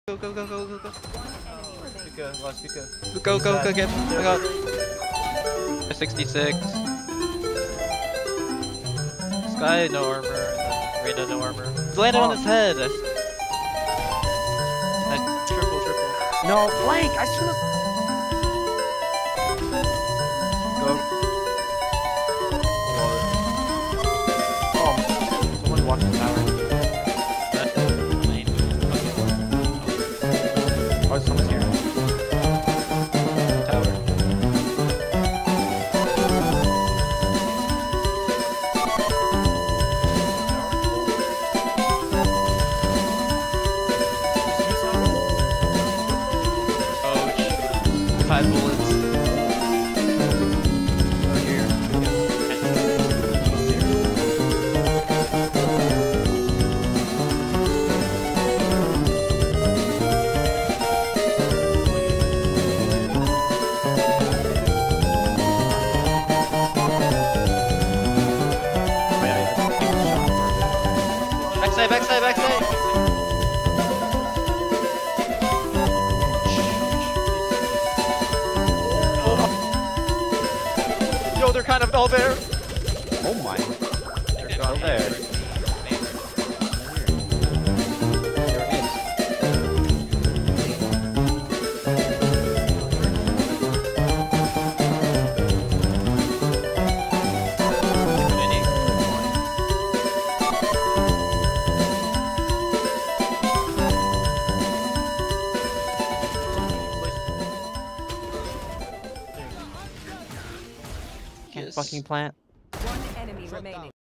Go, go, go, go, go, go. Pika, last Pika. Go, go, go, get him. I got 66. Sky, no armor. Reyna, no armor. Landed on his head. Nice. Triple, triple. No, blank! I should've... Go. Oh, someone watch the tower. Oh, someone's here. Tower. Ouch. 5 bullets. Over here. Backside, backside, backside! Yo, they're kind of all there! Oh my. They're all there. Fucking plant. One enemy remaining.